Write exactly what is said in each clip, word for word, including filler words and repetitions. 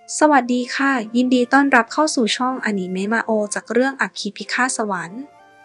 สวัสดีค่ะยินดีต้อนรับเข้าสู่ช่องอนิเมะมาโอจากเรื่องอัคคีพิฆาตสวรรค์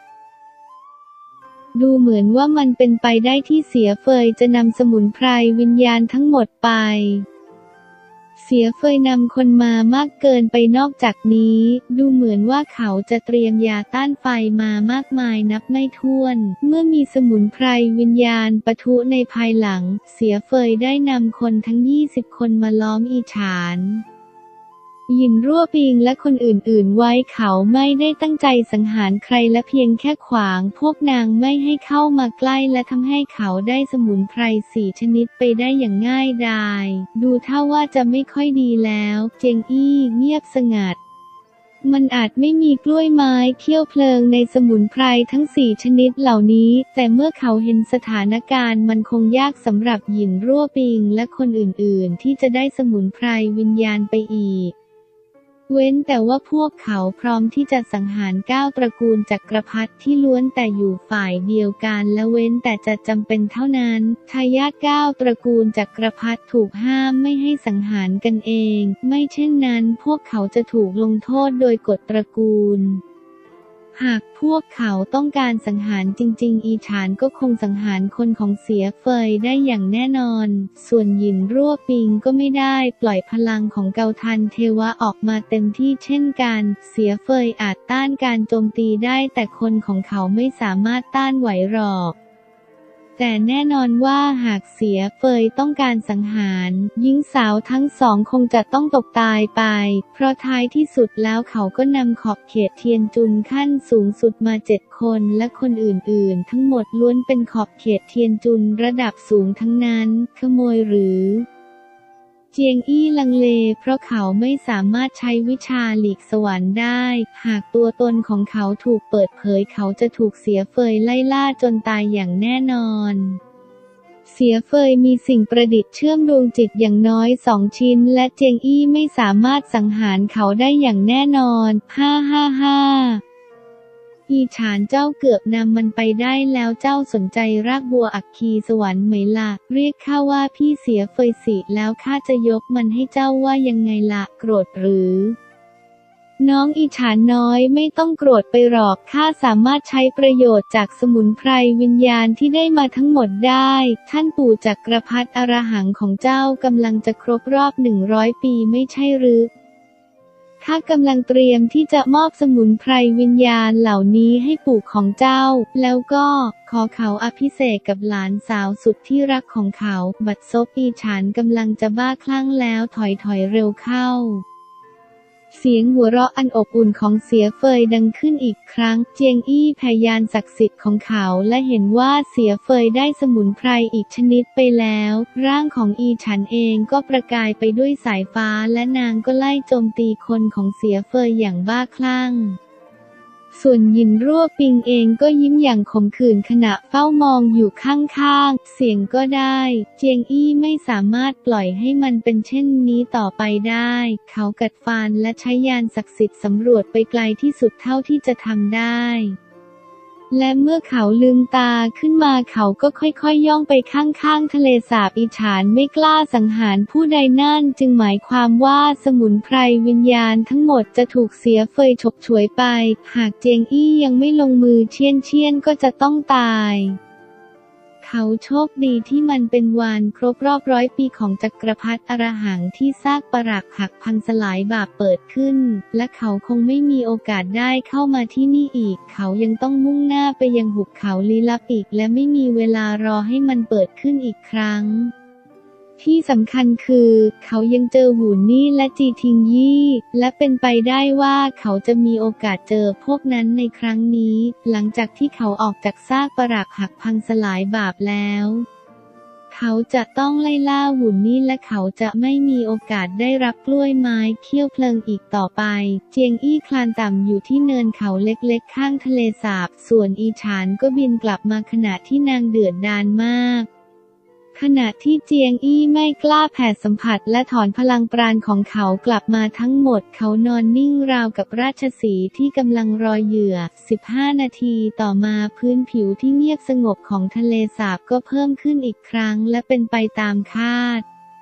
ดูเหมือนว่ามันเป็นไปได้ที่เสียเฟยจะนำสมุนไพรวิญญาณทั้งหมดไปเสียเฟยนำคนมามากเกินไปนอกจากนี้ดูเหมือนว่าเขาจะเตรียมยาต้านไฟมามากมายนับไม่ถ้วนเมื่อมีสมุนไพรวิญญาณปะทุในภายหลังเสียเฟยได้นำคนทั้งยี่สิบคนมาล้อมอีฉานหยินรั่วปิงและคนอื่นๆไว้เขาไม่ได้ตั้งใจสังหารใครและเพียงแค่ขวางพวกนางไม่ให้เข้ามาใกล้และทำให้เขาได้สมุนไพรสี่ชนิดไปได้อย่างง่ายดายดูท่าว่าจะไม่ค่อยดีแล้วเจียงอี้เงียบสงัดมันอาจไม่มีกล้วยไม้เขี้ยวเพลิงในสมุนไพรทั้งสี่ชนิดเหล่านี้แต่เมื่อเขาเห็นสถานการณ์มันคงยากสำหรับหยินรั่วปิงและคนอื่นๆที่จะได้สมุนไพรวิญญาณไปอีกเว้นแต่ว่าพวกเขาพร้อมที่จะสังหารเก้าตระกูลจักรพรรดิที่ล้วนแต่อยู่ฝ่ายเดียวกันและเว้นแต่จะจำเป็นเท่านั้นทายาทเก้าตระกูลจักรพรรดิถูกห้ามไม่ให้สังหารกันเองไม่เช่นนั้นพวกเขาจะถูกลงโทษโดยกฎตระกูลหากพวกเขาต้องการสังหารจริงๆอีฉานก็คงสังหารคนของเสียเฟยได้อย่างแน่นอนส่วนหยินรั่วปิงก็ไม่ได้ปล่อยพลังของเกาทันเทวะออกมาเต็มที่เช่นกันเสียเฟยอาจต้านการโจมตีได้แต่คนของเขาไม่สามารถต้านไหวหรอกแต่แน่นอนว่าหากเสียเฟยต้องการสังหารหญิงสาวทั้งสองคงจะต้องตกตายไปเพราะท้ายที่สุดแล้วเขาก็นำขอบเขตเทียนจุนขั้นสูงสุดมาเจ็ดคนและคนอื่นๆทั้งหมดล้วนเป็นขอบเขตเทียนจุนระดับสูงทั้งนั้นขโมยหรือเจียงอี้ลังเลเพราะเขาไม่สามารถใช้วิชาหลีกสวรรค์ได้หากตัวตนของเขาถูกเปิดเผยเขาจะถูกเสียเฟยไล่ล่าจนตายอย่างแน่นอนเสียเฟยมีสิ่งประดิษฐ์เชื่อมดวงจิตอย่างน้อยสองชิ้นและเจียงอี้ไม่สามารถสังหารเขาได้อย่างแน่นอนฮ่าฮ่าฮ่าอีฉานเจ้าเกือบนำมันไปได้แล้วเจ้าสนใจรากบัวอัคคีสวรรค์ไหมล่ะเรียกข้าว่าพี่เสียเฟยสิแล้วข้าจะยกมันให้เจ้าว่ายังไงล่ะโกรธหรือน้องอีฉานน้อยไม่ต้องโกรธไปหรอกข้าสามารถใช้ประโยชน์จากสมุนไพรวิญญาณที่ได้มาทั้งหมดได้ท่านปู่จักรพรรดิอรหังของเจ้ากำลังจะครบรอบหนึ่งร้อยปีไม่ใช่หรือข้ากำลังเตรียมที่จะมอบสมุนไพรวิญญาณเหล่านี้ให้ปู่ของเจ้าแล้วก็ขอเขาอภิเษกกับหลานสาวสุดที่รักของเขาบัดซบอีฉานกำลังจะบ้าคลั่งแล้วถอยถอยเร็วเข้าเสียงหัวเราะอันอบอุ่นของเสียเฟยดังขึ้นอีกครั้งเจียงอี้พยานศักดิ์สิทธิ์ของเขาและเห็นว่าเสียเฟยได้สมุนไพรอีกชนิดไปแล้วร่างของอีฉันเองก็ประกายไปด้วยสายฟ้าและนางก็ไล่โจมตีคนของเสียเฟยอย่างบ้าคลั่งส่วนหยินรั่วปิงเองก็ยิ้มอย่างขมขื่นขณะเฝ้ามองอยู่ข้างๆเสียงก็ได้เจียงอี้ไม่สามารถปล่อยให้มันเป็นเช่นนี้ต่อไปได้เขากัดฟันและใช้ยานศักดิ์สิทธิ์สำรวจไปไกลที่สุดเท่าที่จะทำได้และเมื่อเขาลืมตาขึ้นมาเขาก็ค่อยๆ ย่องไปข้างๆทะเลสาบอิจฉานไม่กล้าสังหารผู้ใดนั่นจึงหมายความว่าสมุนไพรวิญญาณทั้งหมดจะถูกเสียเฟยฉกฉวยไปหากเจียงอี้ยังไม่ลงมือเชี่ยนเชี่ยนก็จะต้องตายเขาโชคดีที่มันเป็นวันครบรอบร้อยปีของจักรพรรดิอรหังที่ซากปรักหักพังสลายบาปเปิดขึ้นและเขาคงไม่มีโอกาสได้เข้ามาที่นี่อีกเขายังต้องมุ่งหน้าไปยังหุบเขาลี้ลับอีกและไม่มีเวลารอให้มันเปิดขึ้นอีกครั้งที่สำคัญคือเขายังเจอหูนี่และจีทิงยี่และเป็นไปได้ว่าเขาจะมีโอกาสเจอพวกนั้นในครั้งนี้หลังจากที่เขาออกจากซากปรักหักพังสลายบาปแล้วเขาจะต้องไล่ล่าหูนี่และเขาจะไม่มีโอกาสได้รับกล้วยไม้เขี้ยวเพลิงอีกต่อไปเจียงอี้คลานต่ำอยู่ที่เนินเขาเล็กๆข้างทะเลสาบส่วนอีฉานก็บินกลับมาขณะที่นางเดือดดาลมากขณะที่เจียงอี้ไม่กล้าแผ่สัมผัสและถอนพลังปราณของเขากลับมาทั้งหมดเขานอนนิ่งราวกับราชสีห์ที่กำลังรอเหยื่อสิบห้านาทีต่อมาพื้นผิวที่เงียบสงบของทะเลสาบก็เพิ่มขึ้นอีกครั้งและเป็นไปตามคาด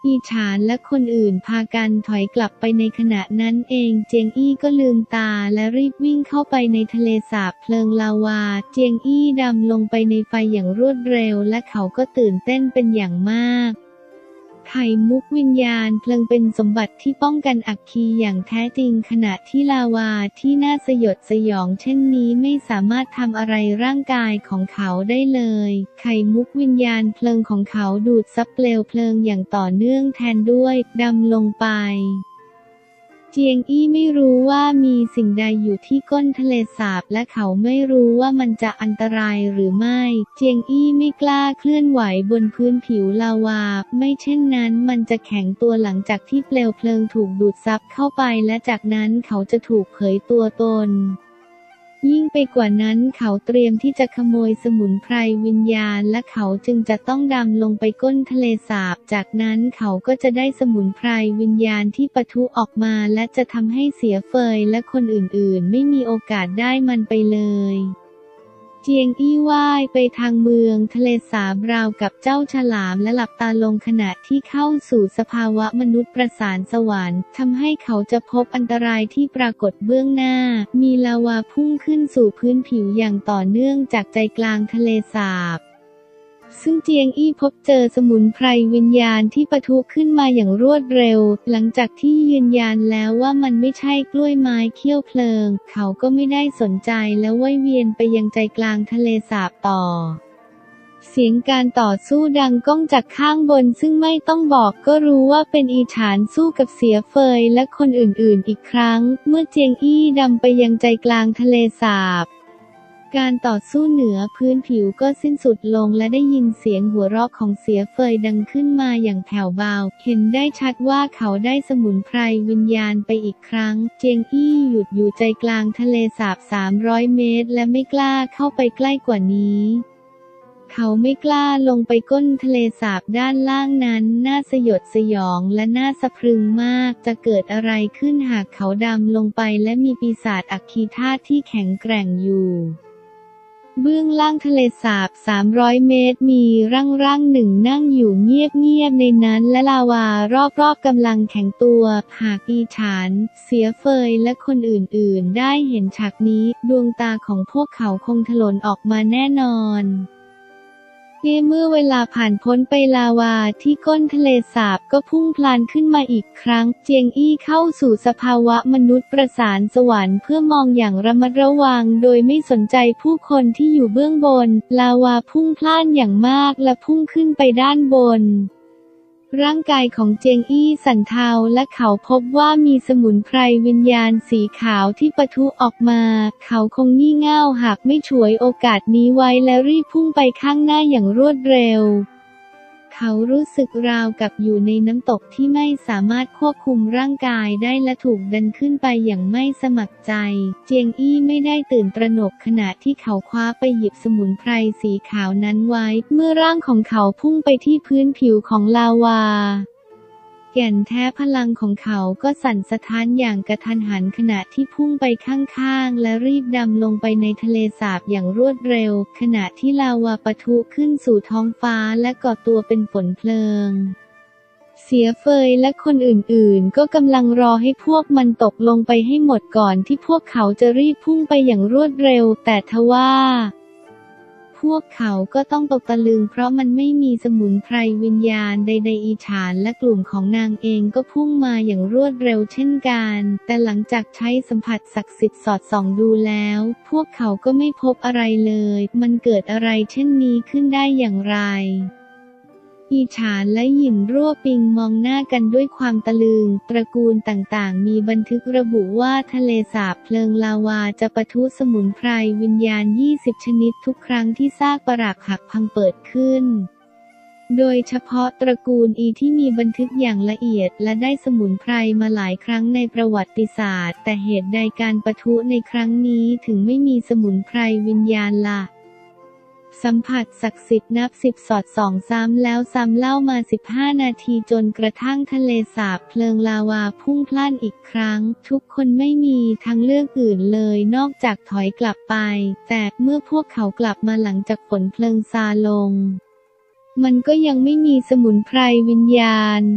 อีฉานและคนอื่นพากันถอยกลับไปในขณะนั้นเองเจียงอี้ก็ลืมตาและรีบวิ่งเข้าไปในทะเลสาบเพลิงลาวาเจียงอี้ดำลงไปในไฟอย่างรวดเร็วและเขาก็ตื่นเต้นเป็นอย่างมากไข่มุกวิญญาณเพลิงเป็นสมบัติที่ป้องกันอัคคีอย่างแท้จริงขณะที่ลาวาที่น่าสยดสยองเช่นนี้ไม่สามารถทำอะไรร่างกายของเขาได้เลยไข่มุกวิญญาณเพลิงของเขาดูดซับเปลวเพลิงอย่างต่อเนื่องแทนด้วยดำลงไปเจียงอี้ไม่รู้ว่ามีสิ่งใดอยู่ที่ก้นทะเลสาบและเขาไม่รู้ว่ามันจะอันตรายหรือไม่เจียงอี้ไม่กล้าเคลื่อนไหวบนพื้นผิวลาวาไม่เช่นนั้นมันจะแข็งตัวหลังจากที่เปลวเพลิงถูกดูดซับเข้าไปและจากนั้นเขาจะถูกเผยตัวตนยิ่งไปกว่านั้นเขาเตรียมที่จะขโมยสมุนไพรวิญญาณและเขาจึงจะต้องดำลงไปก้นทะเลสาบจากนั้นเขาก็จะได้สมุนไพรวิญญาณที่ปะทุออกมาและจะทำให้เสียเฟยและคนอื่นๆไม่มีโอกาสได้มันไปเลยเจียงอี้ว่ายไปทางเมืองทะเลสาบราวกับเจ้าฉลามและหลับตาลงขณะที่เข้าสู่สภาวะมนุษย์ประสานสวรรค์ทำให้เขาจะพบอันตรายที่ปรากฏเบื้องหน้ามีลาวาพุ่งขึ้นสู่พื้นผิวอย่างต่อเนื่องจากใจกลางทะเลสาบซึ่งเจียงอี้พบเจอสมุนไพรวิญญาณที่ปะทุขึ้นมาอย่างรวดเร็วหลังจากที่ยืนยันแล้วว่ามันไม่ใช่กล้วยไม้เขี้ยวเพลิงเขาก็ไม่ได้สนใจและว่ายเวียนไปยังใจกลางทะเลสาบต่อเสียงการต่อสู้ดังก้องจากข้างบนซึ่งไม่ต้องบอกก็รู้ว่าเป็นอีฉานสู้กับเสียเฟยและคนอื่นๆอีกครั้งเมื่อเจียงอี้ดำไปยังใจกลางทะเลสาบการต่อสู้เหนือพื้นผิวก็สิ้นสุดลงและได้ยินเสียงหัวเราะของเสียเฟยดังขึ้นมาอย่างแผ่วเบาเห็นได้ชัดว่าเขาได้สมุนไพรวิญญาณไปอีกครั้งเจียงอี้หยุดอยู่ใจกลางทะเลสาบสามร้อยเมตรและไม่กล้าเข้าไปใกล้กว่านี้เขาไม่กล้าลงไปก้นทะเลสาบด้านล่างนั้นน่าสยดสยองและน่าสะพรึงมากจะเกิดอะไรขึ้นหากเขาดำลงไปและมีปีศาจอัคคีธาตุที่แข็งแกร่งอยู่เบื้องล่างทะเลสาบสามร้อยเมตรมีร่างร่างหนึ่งนั่งอยู่เงียบๆในนั้นและลาวารอบๆกำลังแข็งตัวหากอีฉานเสียเฟยและคนอื่นๆได้เห็นฉากนี้ดวงตาของพวกเขาคงถลนออกมาแน่นอนเมื่อเวลาผ่านพ้นไปลาวาที่ก้นทะเลสาบก็พุ่งพล่านขึ้นมาอีกครั้งเจียงอี้เข้าสู่สภาวะมนุษย์ประสานสวรรค์เพื่อมองอย่างระมัดระวังโดยไม่สนใจผู้คนที่อยู่เบื้องบนลาวาพุ่งพล่านอย่างมากและพุ่งขึ้นไปด้านบนร่างกายของเจียงอี้สั่นเทาและเขาพบว่ามีสมุนไพรวิญญาณสีขาวที่ปะทุออกมาเขาคงงี่เง่าหากไม่ฉวยโอกาสนี้ไว้และรีบพุ่งไปข้างหน้าอย่างรวดเร็วเขารู้สึกราวกับอยู่ในน้ำตกที่ไม่สามารถควบคุมร่างกายได้และถูกดันขึ้นไปอย่างไม่สมัครใจเจียงอี้ไม่ได้ตื่นตระหนกขณะที่เขาคว้าไปหยิบสมุนไพรสีขาวนั้นไว้เมื่อร่างของเขาพุ่งไปที่พื้นผิวของลาวาแก่นแท้พลังของเขาก็สั่นสะท้านอย่างกระทันหันขณะที่พุ่งไปข้างๆและรีบดำลงไปในทะเลสาบอย่างรวดเร็วขณะที่ลาวาปะทุขึ้นสู่ท้องฟ้าและก่อตัวเป็นฝนเพลิงเสียเฟยและคนอื่นๆก็กำลังรอให้พวกมันตกลงไปให้หมดก่อนที่พวกเขาจะรีบพุ่งไปอย่างรวดเร็วแต่ทว่าพวกเขาก็ต้องตกตะลึงเพราะมันไม่มีสมุนไพรวิญญาณใดๆอีฉานและกลุ่มของนางเองก็พุ่งมาอย่างรวดเร็วเช่นกันแต่หลังจากใช้สัมผัสศักดิ์สิทธิ์สอดส่องดูแล้วพวกเขาก็ไม่พบอะไรเลยมันเกิดอะไรเช่นนี้ขึ้นได้อย่างไรอีฉานและหยินรั่วปิงมองหน้ากันด้วยความตะลึงตระกูลต่างๆมีบันทึกระบุว่าทะเลสาบเพลิงลาวาจะปะทุสมุนไพรวิญญาณยี่สิบชนิดทุกครั้งที่ซากปรักหักพังเปิดขึ้นโดยเฉพาะตระกูลอีที่มีบันทึกอย่างละเอียดและได้สมุนไพรมาหลายครั้งในประวัติศาสตร์แต่เหตุใดการปะทุในครั้งนี้ถึงไม่มีสมุนไพรวิญญาณล่ะสัมผัสศักดิ์สิทธิ์นับสิบสอดส่องซ้ำแล้วซ้ำเล่ามาสิบห้านาทีจนกระทั่งทะเลสาบเพลิงลาวาพุ่งพล่านอีกครั้งทุกคนไม่มีทางเลือกอื่นเลยนอกจากถอยกลับไปแต่เมื่อพวกเขากลับมาหลังจากฝนเพลิงซาลงมันก็ยังไม่มีสมุนไพรวิญญาณ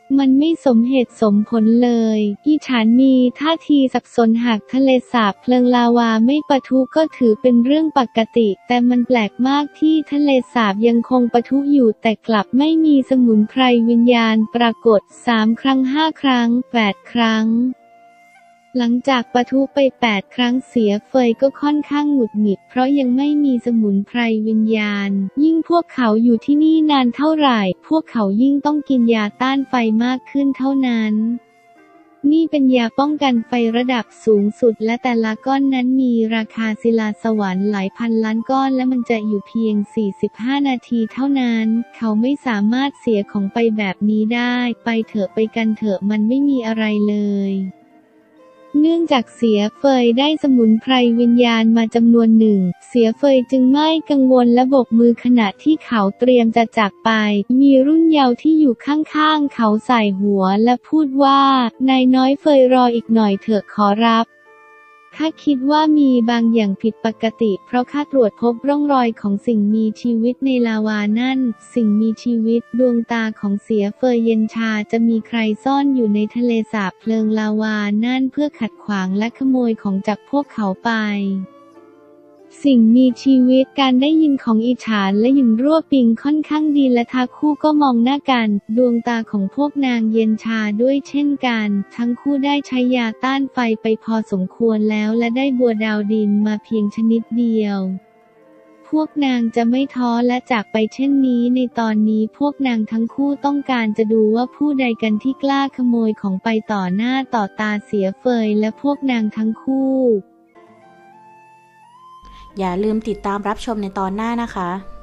มันไม่สมเหตุสมผลเลยอีฉันมีท่าทีสับสนหากทะเลสาบเพลิงลาวาไม่ปะทุก็ถือเป็นเรื่องปกติแต่มันแปลกมากที่ทะเลสาบยังคงปะทุอยู่แต่กลับไม่มีสมุนไพรวิญญาณปรากฏสามครั้งห้าครั้งแปดครั้งหลังจากปะทุไปแปดครั้งเสียเฟยก็ค่อนข้างหงุดหงิดเพราะยังไม่มีสมุนไพรวิญญาณยิ่งพวกเขาอยู่ที่นี่นานเท่าไหร่พวกเขายิ่งต้องกินยาต้านไฟมากขึ้นเท่านั้นนี่เป็นยาป้องกันไฟระดับสูงสุดและแต่ละก้อนนั้นมีราคาศิลาสวรรค์หลายพันล้านก้อนและมันจะอยู่เพียงสี่สิบห้านาทีเท่านั้นเขาไม่สามารถเสียของไปแบบนี้ได้ไปเถอะไปกันเถอะมันไม่มีอะไรเลยเนื่องจากเสียเฟยได้สมุนไพรวิญญาณมาจำนวนหนึ่งเสียเฟยจึงไม่กังวลและโบกมือขณะที่เขาเตรียมจะจากไปมีรุ่นเยาว์ที่อยู่ข้างๆเขาใส่หัวและพูดว่านายน้อยเฟยรออีกหน่อยเถอะขอรับข้าคิดว่ามีบางอย่างผิดปกติเพราะข้าตรวจพบร่องรอยของสิ่งมีชีวิตในลาวานั่นสิ่งมีชีวิตดวงตาของเสียเฟยเย็นชาจะมีใครซ่อนอยู่ในทะเลสาบเพลิงลาวานั่นเพื่อขัดขวางและขโมยของจากพวกเขาไปสิ่งมีชีวิตการได้ยินของอิฉานและหยินรั่วปิงค่อนข้างดีและทั้งคู่ก็มองหน้ากันดวงตาของพวกนางเย็นชาด้วยเช่นกันทั้งคู่ได้ใช้ยาต้านไฟไปพอสมควรแล้วและได้บัวดาวดินมาเพียงชนิดเดียวพวกนางจะไม่ท้อและจากไปเช่นนี้ในตอนนี้พวกนางทั้งคู่ต้องการจะดูว่าผู้ใดกันที่กล้าขโมยของไปต่อหน้าต่อตาเสียเฟยและพวกนางทั้งคู่อย่าลืมติดตามรับชมในตอนหน้านะคะ